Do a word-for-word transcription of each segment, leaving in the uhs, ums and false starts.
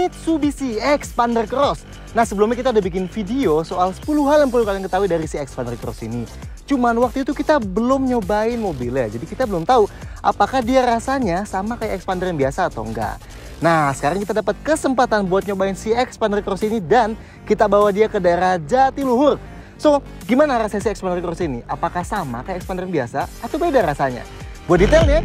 Mitsubishi Xpander Cross. Nah, sebelumnya kita udah bikin video soal sepuluh hal yang perlu kalian ketahui dari si Xpander Cross ini. Cuman waktu itu kita belum nyobain mobilnya, jadi kita belum tahu apakah dia rasanya sama kayak Xpander yang biasa atau enggak. Nah, sekarang kita dapat kesempatan buat nyobain si Xpander Cross ini dan kita bawa dia ke daerah Jatiluhur. So, gimana rasanya si Xpander Cross ini? Apakah sama kayak Xpander yang biasa atau beda rasanya? Buat detailnya,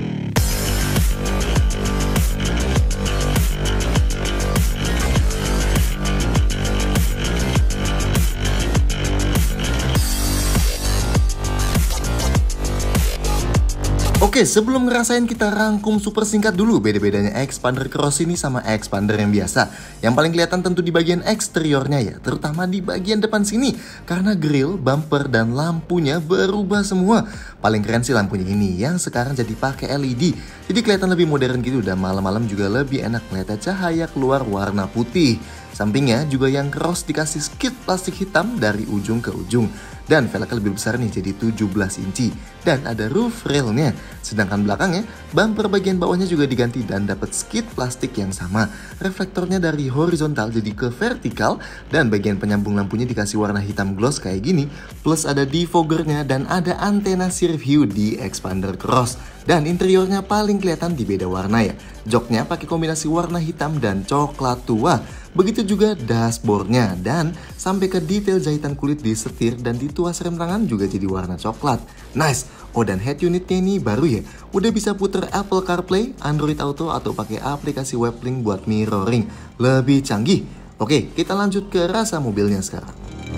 oke, sebelum ngerasain kita rangkum super singkat dulu beda-bedanya Xpander Cross ini sama Xpander yang biasa. Yang paling kelihatan tentu di bagian eksteriornya ya, terutama di bagian depan sini. Karena grill, bumper, dan lampunya berubah semua. Paling keren sih lampunya ini yang sekarang jadi pakai L E D. Jadi kelihatan lebih modern gitu dan malam-malam juga lebih enak melihat cahaya keluar warna putih. Sampingnya juga yang cross dikasih skid plastik hitam dari ujung ke ujung. Dan velgnya lebih besar nih jadi tujuh belas inci. Dan ada roof railnya. Sedangkan belakangnya, bumper bagian bawahnya juga diganti dan dapat skid plastik yang sama. Reflektornya dari horizontal jadi ke vertikal. Dan bagian penyambung lampunya dikasih warna hitam gloss kayak gini. Plus ada defoggernya dan ada antena sirip hiu di Xpander Cross. Dan interiornya paling kelihatan di beda warna ya. Joknya pakai kombinasi warna hitam dan coklat tua. Begitu juga dashboardnya dan sampai ke detail jahitan kulit di setir dan di tuas rem tangan juga jadi warna coklat. Nice. Oh, dan head unitnya ini baru ya. Udah bisa puter Apple CarPlay, Android Auto atau pakai aplikasi WebLink buat mirroring. Lebih canggih. Oke, kita lanjut ke rasa mobilnya sekarang.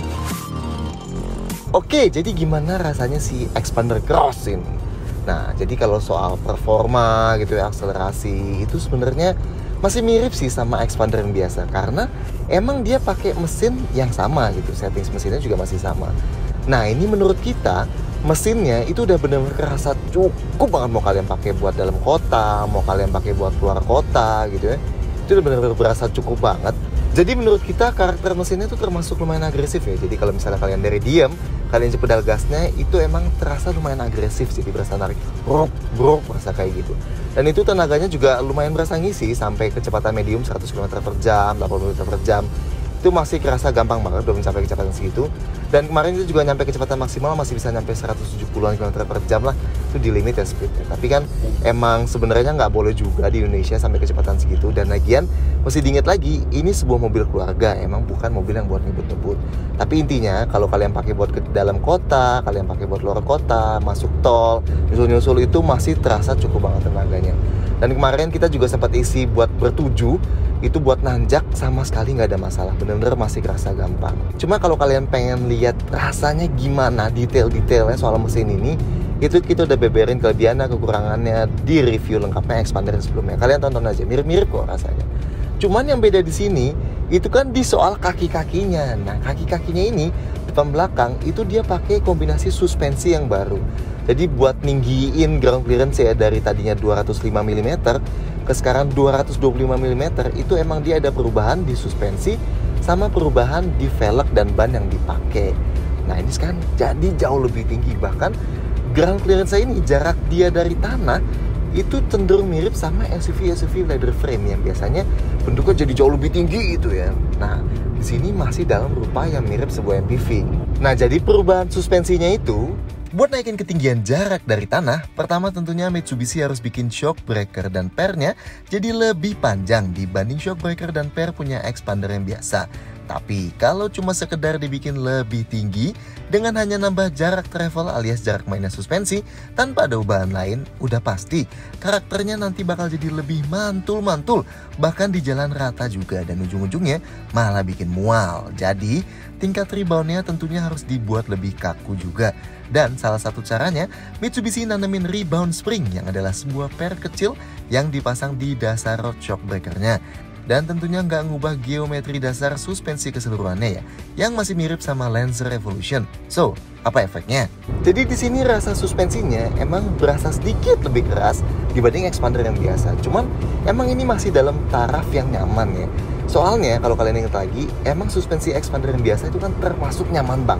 Oke, jadi gimana rasanya si Xpander Cross ini? Nah, jadi kalau soal performa gitu ya, akselerasi itu sebenarnya masih mirip sih sama Xpander yang biasa karena emang dia pakai mesin yang sama gitu, settings mesinnya juga masih sama. Nah, ini menurut kita mesinnya itu udah benar-benar kerasa cukup banget mau kalian pakai buat dalam kota, mau kalian pakai buat luar kota gitu ya. Itu udah benar-benar berasa cukup banget. Jadi menurut kita karakter mesinnya itu termasuk lumayan agresif ya. Jadi kalau misalnya kalian dari diam, kalian cepet pedal gasnya itu emang terasa lumayan agresif sih, berasa narik brok brok berasa kayak gitu. Dan itu tenaganya juga lumayan berasa ngisi sampai kecepatan medium seratus kilometer per jam, delapan puluh kilometer per jam. Itu masih kerasa gampang banget belum sampai kecepatan segitu. Dan kemarin itu juga nyampe kecepatan maksimal masih bisa nyampe seratus tujuh puluhan kilometer per jam lah. Itu di limit ya speednya. Tapi kan emang sebenarnya nggak boleh juga di Indonesia sampai kecepatan segitu. Dan lagian mesti diingat lagi, ini sebuah mobil keluarga, emang bukan mobil yang buat ngebut-ngebut. Tapi intinya kalau kalian pakai buat ke dalam kota, kalian pakai buat luar kota, masuk tol, nyusul-nyusul itu masih terasa cukup banget tenaganya. Dan kemarin kita juga sempat isi buat bertujuh, itu buat nanjak sama sekali nggak ada masalah, bener-bener masih kerasa gampang. Cuma kalau kalian pengen lihat rasanya gimana detail-detailnya soal mesin ini, itu kita udah beberin kelebihannya, kekurangannya di review lengkapnya Xpander sebelumnya. Kalian tonton aja, mirip-mirip kok rasanya. Cuman yang beda di sini itu kan di soal kaki-kakinya. Nah, kaki-kakinya ini depan belakang itu dia pakai kombinasi suspensi yang baru. Jadi buat ninggiin ground clearance ya dari tadinya dua ratus lima milimeter ke sekarang dua ratus dua puluh lima milimeter, itu emang dia ada perubahan di suspensi sama perubahan di velg dan ban yang dipakai. Nah, ini sekarang jadi jauh lebih tinggi, bahkan ground clearance ini jarak dia dari tanah itu cenderung mirip sama S U V S U V leather frame yang biasanya bentuknya jadi jauh lebih tinggi gitu ya. Nah, di sini masih dalam rupa yang mirip sebuah M P V. Nah, jadi perubahan suspensinya itu buat naikin ketinggian jarak dari tanah, pertama tentunya Mitsubishi harus bikin shock breaker dan pernya jadi lebih panjang dibanding shock breaker dan per punya Xpander yang biasa. Tapi kalau cuma sekedar dibikin lebih tinggi dengan hanya nambah jarak travel alias jarak mainnya suspensi tanpa ada ubahan lain, udah pasti karakternya nanti bakal jadi lebih mantul-mantul, bahkan di jalan rata juga, dan ujung-ujungnya malah bikin mual. Jadi tingkat reboundnya tentunya harus dibuat lebih kaku juga. Dan salah satu caranya, Mitsubishi nanemin rebound spring yang adalah sebuah per kecil yang dipasang di dasar road shock breakernya. Dan tentunya nggak ngubah geometri dasar suspensi keseluruhannya ya, yang masih mirip sama Lancer Evolution. So, apa efeknya? Jadi di sini rasa suspensinya emang berasa sedikit lebih keras dibanding Xpander yang biasa. Cuman emang ini masih dalam taraf yang nyaman ya. Soalnya kalau kalian ingat lagi, emang suspensi Xpander yang biasa itu kan termasuk nyaman banget.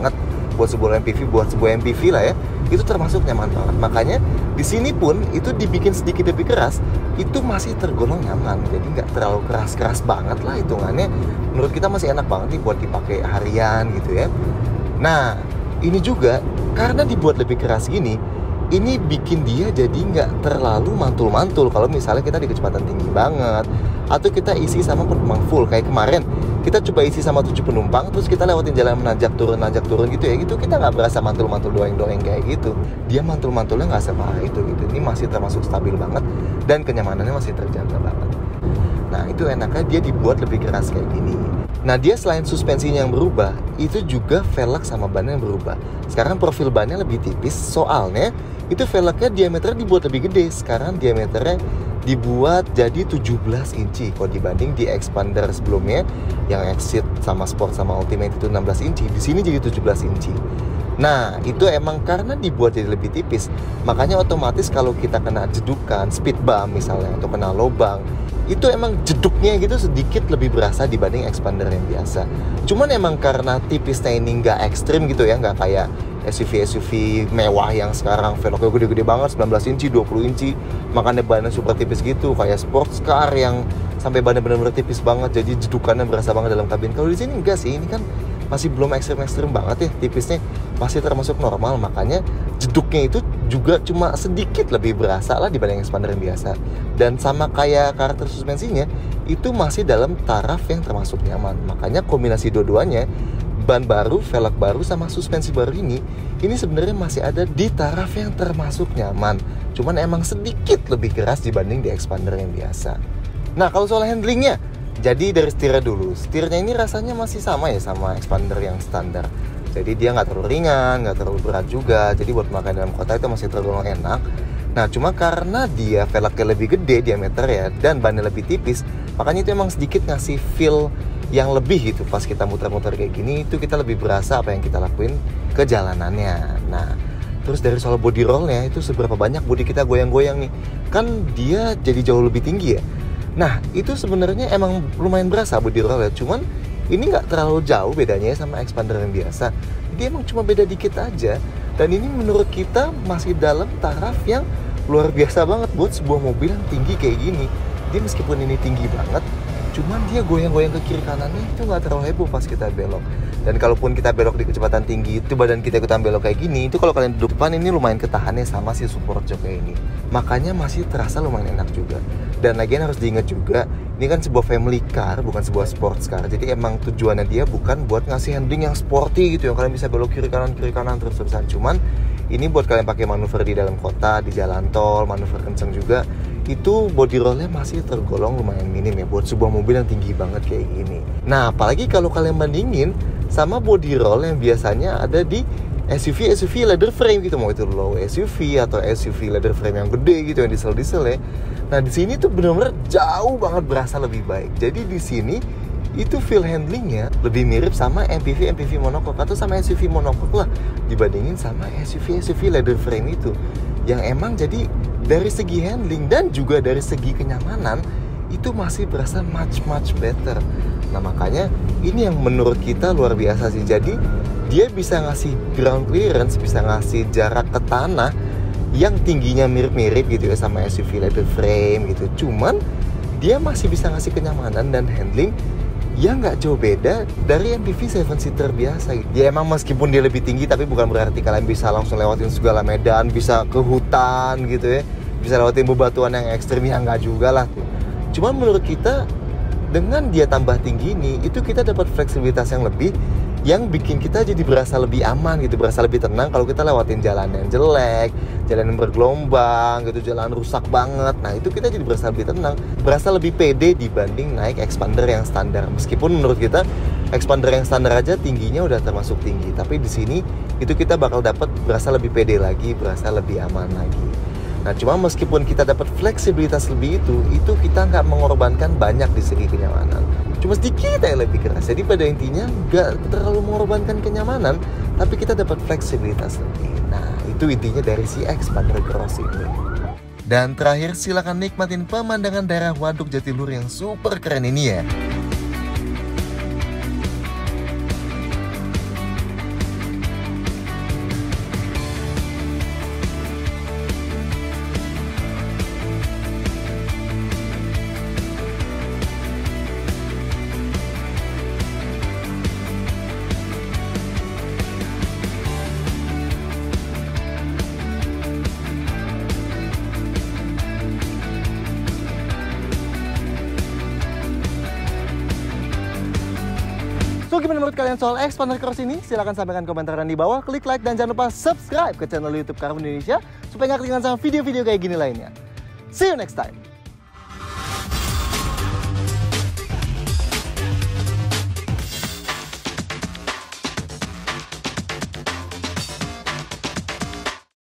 buat sebuah M P V, buat sebuah M P V lah ya, itu termasuk nyaman banget. Makanya di sini pun itu dibikin sedikit lebih keras, itu masih tergolong nyaman. Jadi nggak terlalu keras-keras banget lah hitungannya. Menurut kita masih enak banget nih buat dipakai harian gitu ya. Nah, ini juga karena dibuat lebih keras gini, ini bikin dia jadi nggak terlalu mantul-mantul kalau misalnya kita di kecepatan tinggi banget atau kita isi sama penumpang full. Kayak kemarin kita coba isi sama tujuh penumpang, terus kita lewatin jalan menanjak turun nanjak turun gitu ya, gitu kita nggak berasa mantul-mantul doeng-doeng kayak gitu. Dia mantul-mantulnya nggak separah itu gitu. Ini masih termasuk stabil banget dan kenyamanannya masih terjaga banget. Nah, itu enaknya dia dibuat lebih keras kayak gini. Nah, dia selain suspensinya yang berubah, itu juga velg sama bannya yang berubah. Sekarang profil bannya lebih tipis, soalnya itu velgnya diameternya dibuat lebih gede. Sekarang diameternya dibuat jadi tujuh belas inci. Kalau dibanding di Expander sebelumnya yang Exit sama Sport sama Ultimate itu enam belas inci, di sini jadi tujuh belas inci. Nah, itu emang karena dibuat jadi lebih tipis, makanya otomatis kalau kita kena jedukan, speed bump misalnya, atau kena lubang, itu emang jeduknya gitu sedikit lebih berasa dibanding Expander yang biasa. Cuman emang karena tipisnya ini nggak ekstrim gitu ya, nggak kayak S U V-S U V mewah yang sekarang velgnya gede-gede banget, sembilan belas inci, dua puluh inci, makanya bannya super tipis gitu. Kayak sports car yang sampai bannya benar-benar tipis banget, jadi jedukannya berasa banget dalam kabin. Kalau di sini enggak sih, ini kan masih belum ekstrim-ekstrim banget ya, tipisnya masih termasuk normal. Makanya jeduknya itu juga cuma sedikit lebih berasa lah dibanding Expander yang biasa. Dan sama kayak karakter suspensinya, itu masih dalam taraf yang termasuk nyaman. Makanya kombinasi dua-duanya, ban baru, velg baru, sama suspensi baru ini, ini sebenarnya masih ada di taraf yang termasuk nyaman. Cuman emang sedikit lebih keras dibanding di Expander yang biasa. Nah, kalau soal handlingnya, jadi dari setirnya dulu. Setirnya ini rasanya masih sama ya sama Expander yang standar. Jadi dia nggak terlalu ringan, nggak terlalu berat juga. Jadi buat makan dalam kota itu masih tergolong enak. Nah, cuma karena dia velgnya lebih gede diameter ya, dan bannya lebih tipis, makanya itu emang sedikit ngasih feel yang lebih gitu. Pas kita muter-muter kayak gini, itu kita lebih berasa apa yang kita lakuin ke jalanannya. Nah, terus dari soal body rollnya, itu seberapa banyak body kita goyang-goyang nih. Kan dia jadi jauh lebih tinggi ya. Nah, itu sebenarnya emang lumayan berasa body roll ya. Cuman ini nggak terlalu jauh bedanya sama Expander yang biasa. Dia emang cuma beda dikit aja. Dan ini menurut kita masih dalam taraf yang luar biasa banget buat sebuah mobil yang tinggi kayak gini. Dia meskipun ini tinggi banget, cuman dia goyang-goyang ke kiri kanannya itu nggak terlalu heboh pas kita belok. Dan kalaupun kita belok di kecepatan tinggi, itu badan kita ikutan belok kayak gini, itu kalau kalian duduk depan ini lumayan ketahannya sama si support jok kayak ini. Makanya masih terasa lumayan enak juga. Dan lagian harus diingat juga, ini kan sebuah family car, bukan sebuah sports car. Jadi emang tujuannya dia bukan buat ngasih handling yang sporty gitu, yang kalian bisa belok kiri kanan kiri kanan terus-terusan. Cuman ini buat kalian pakai manuver di dalam kota, di jalan tol, manuver kenceng juga. Itu body rollnya masih tergolong lumayan minim ya buat sebuah mobil yang tinggi banget kayak gini. Nah, apalagi kalau kalian bandingin sama body roll yang biasanya ada di S U V S U V leather frame gitu, mau itu low S U V atau S U V leather frame yang gede gitu, yang diesel-diesel ya. Nah, di sini tuh benar-benar jauh banget berasa lebih baik. Jadi di sini itu feel handlingnya lebih mirip sama M P V M P V monocoque atau sama S U V monocoque lah, dibandingin sama S U V S U V leather frame itu, yang emang jadi dari segi handling dan juga dari segi kenyamanan itu masih berasa much much better. Nah, makanya ini yang menurut kita luar biasa sih. Jadi dia bisa ngasih ground clearance, bisa ngasih jarak ke tanah yang tingginya mirip-mirip gitu ya sama S U V leather frame gitu. Cuman dia masih bisa ngasih kenyamanan dan handling yang nggak jauh beda dari M P V tujuh seater biasa gitu. Ya emang meskipun dia lebih tinggi, tapi bukan berarti kalian bisa langsung lewatin segala medan, bisa ke hutan gitu ya, bisa lewatin bebatuan yang ekstrim, ya nggak juga lah tuh. Cuman menurut kita dengan dia tambah tinggi ini, itu kita dapat fleksibilitas yang lebih, yang bikin kita jadi berasa lebih aman gitu, berasa lebih tenang kalau kita lewatin jalan yang jelek, jalan yang bergelombang gitu, jalan rusak banget. Nah, itu kita jadi berasa lebih tenang, berasa lebih pede dibanding naik Expander yang standar. Meskipun menurut kita Expander yang standar aja tingginya udah termasuk tinggi, tapi di sini itu kita bakal dapat berasa lebih pede lagi, berasa lebih aman lagi. Nah, cuma meskipun kita dapat fleksibilitas lebih itu, itu kita nggak mengorbankan banyak di segi kenyamanan. Cuma sedikit yang lebih keras. Jadi pada intinya nggak terlalu mengorbankan kenyamanan, tapi kita dapat fleksibilitas lebih. Nah, itu intinya dari si Expander Cross ini. Dan terakhir, silakan nikmatin pemandangan daerah Waduk Jatiluhur yang super keren ini ya. So gimana menurut kalian soal Expander Cross ini? Silahkan sampaikan komentar di bawah, klik like dan jangan lupa subscribe ke channel YouTube Karhun Indonesia supaya nggak ketinggalan sama video-video kayak gini lainnya. See you next time.